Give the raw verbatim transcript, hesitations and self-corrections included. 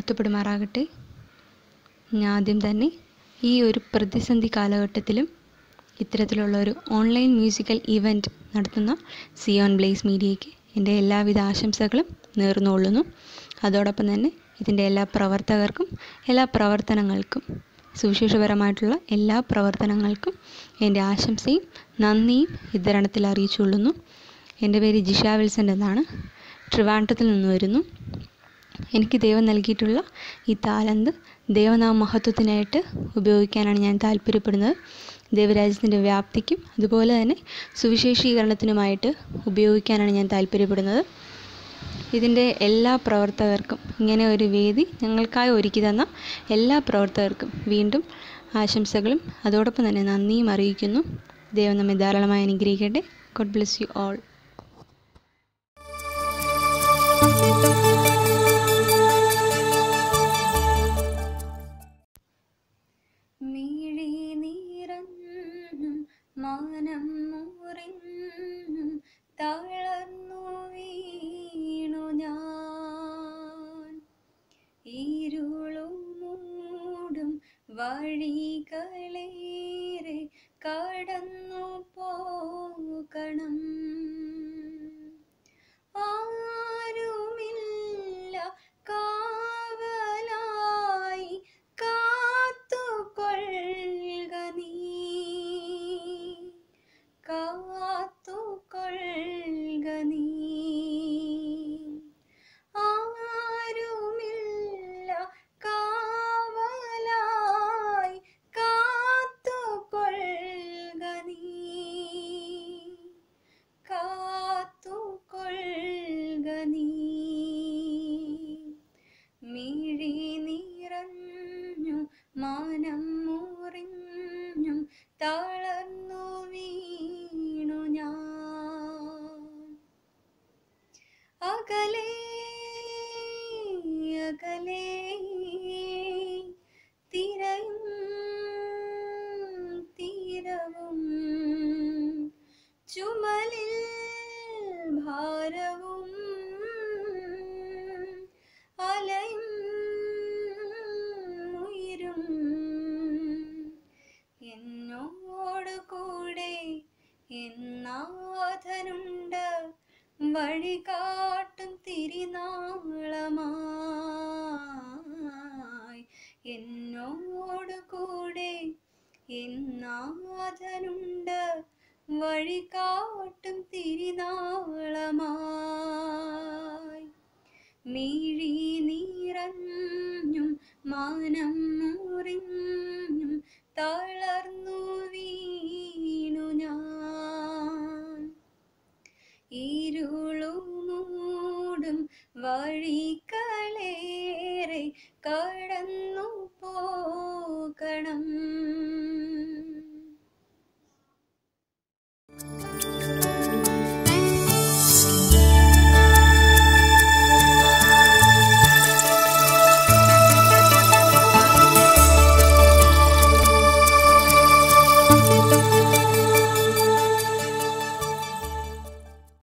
വാഴ്ത്തപ്പെടുമാറാകട്ടെ. ഞാൻ ആദ്യം തന്നെ ഈ ഒരു പ്രതിസന്ധി കാലഘട്ടത്തിലും ഇത്തരത്തിലുള്ള ഒരു ഓൺലൈൻ മ്യൂസിക്കൽ ഇവൻറ്റ് നടത്തുന്ന സിയോൺ ബ്ലേസ് മീഡിയയ്ക്ക് എൻ്റെ എല്ലാവിധ ആശംസകളും നേർന്നുകൊള്ളുന്നു. അതോടൊപ്പം തന്നെ ഇതിൻ്റെ എല്ലാ പ്രവർത്തകർക്കും എല്ലാ പ്രവർത്തനങ്ങൾക്കും സുവിശേഷപരമായിട്ടുള്ള എല്ലാ പ്രവർത്തനങ്ങൾക്കും എൻ്റെ ആശംസയും നന്ദിയും ഇത്തരണത്തിൽ അറിയിച്ചുകൊള്ളുന്നു. എൻ്റെ പേര് ജിഷ വിൽസൺ എന്നാണ്. ട്രിവാൻഡ്രത്തിൽ നിന്ന് വരുന്നു. എനിക്ക് ദൈവം നൽകിയിട്ടുള്ള ഈ താലന്ത് ദൈവനാമ മഹത്വത്തിനായിട്ട് ഉപയോഗിക്കാനാണ് ഞാൻ താല്പര്യപ്പെടുന്നത്. ദൈവരാജ്യത്തിൻ്റെ വ്യാപ്തിക്കും അതുപോലെ തന്നെ സുവിശേഷീകരണത്തിനുമായിട്ട് ഉപയോഗിക്കാനാണ് ഞാൻ താല്പര്യപ്പെടുന്നത്. ഇതിൻ്റെ എല്ലാ പ്രവർത്തകർക്കും, ഇങ്ങനെ ഒരു വേദി ഞങ്ങൾക്കായി ഒരുക്കി തന്ന എല്ലാ പ്രവർത്തകർക്കും വീണ്ടും ആശംസകളും അതോടൊപ്പം തന്നെ നന്ദിയും അറിയിക്കുന്നു. ദൈവം നമ്മെ ധാരാളമായി അനുഗ്രഹിക്കട്ടെ. God bless you all. മിഴി നിറഞ്ഞും മാനം മുറിഞ്ഞും തളർന്നു വീണു ഞാൻ. ഇരുളും മൂടും വഴികളേറെ കടന്നു പോകണം. ആരുമില്ല കാവലായി കാത്തുകൊള്ളുക നീ, കാത്തുകൊള്ളുക നീ. ആരുമില്ല കാവലായി കാത്തുകൊള്ളുക നീ, കാത്തുകൊള്ളുക നീ. മിഴി നിറഞ്ഞു മാനം മുറിഞ്ഞും തളർന്നു വീണു ഞാൻ. അകലേ അകലേ തിരയും തീരവും ചുമലിൽ ഭാരവും അലയും ഉയരും എന്നോട് കൂടെ എന്നാഥനുണ്ട്. വഴികാട്ടും തിരുനാളമായി എന്നോട് കൂടെ എന്നാഥനുണ്ട്. വഴികാട്ടും തിരുനാളമായി. മിഴി നിറഞ്ഞും മാനം മുറിഞ്ഞും തളർന്നു വീണു ഞാൻ. ഇരുളുമൂടും വഴികളേറെ കടന്നു പോകണം.